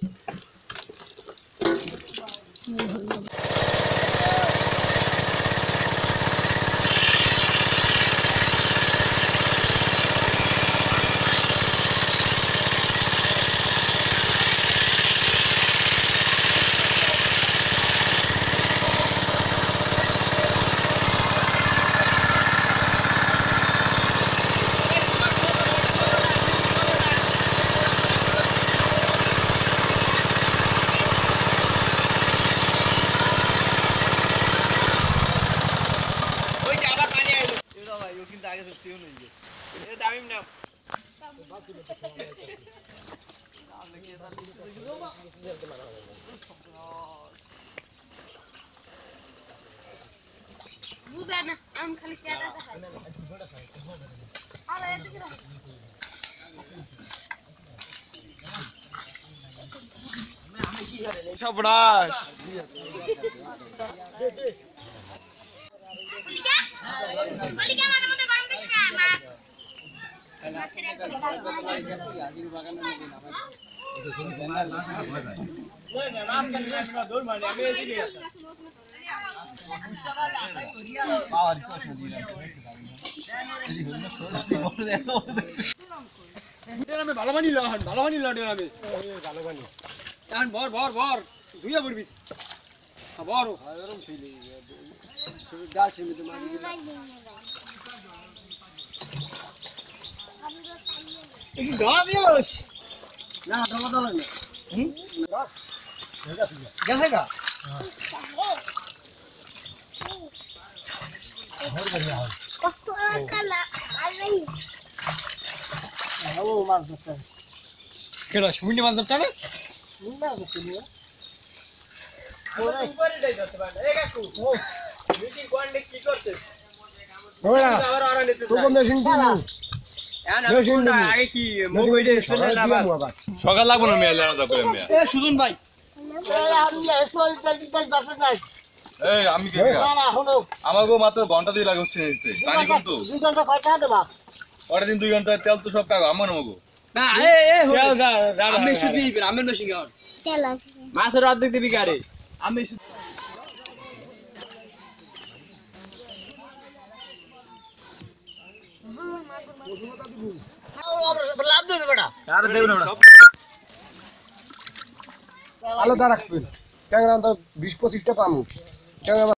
বুঝানা আম খালি কেটে দেখাই আরে এদিকে রাখ আমি কি করে সবড়াস বলিকা মানে মধ্যে গরম দিস না মাছ আজির বাগানে নাকি না ভাই না নাম জানি না দৌড় মারি আমি এদিকে পাওয়ার রিসোর্স দিয়ে এদিকে হলো ছোট বড় দেখো এটা আমি ভালো বানি লহন ভালো বানি লড়ে আমি ভালো বানি এখন ভর ভর ভর দুইয়া পড়বি ভর আরম ছিল ডাল সিমি তো মারি এই গলা দিলস না দলা দলা না গেছে গা কত কালা আই ও মাছ ধরতে কেডা সুমিনি মাছ ধরতে না মুন্ডা ধরতে নিয়া ওরে উপরে যাই ধরতে পারে এ কাকু ও মিটিং কোয়ান্ডে কি করতে ওরা আবার আর নিতে তো মেশিন দিবি মেশিন দিবি আগে কি মোবাইলে স্পেলে না সকাল লাগবে না মেয়ে জানা করে মেয়ে এ সুজন ভাই আমি স্পেল দিতে দরকার নাই এই আমি কে না হলো আমাগো মাত্র ঘন্টা দুই লাগে হচ্ছে পানি কিন্তু 2 ঘন্টা কয়টা দেবা ওটা দিন 2 ঘন্টা তেল তো সব কাগো আমার নমগো না এ এ আমি শুধু দিবেন আমি মেশিন গাও চল মাছের অর্ধেক দিবি গারে আমি লাভ দেবে বেটা আরে দেব না বেটা আলাদা রাখবেন ট্যাংরা তো 20-25টা পামু ট্যাংরা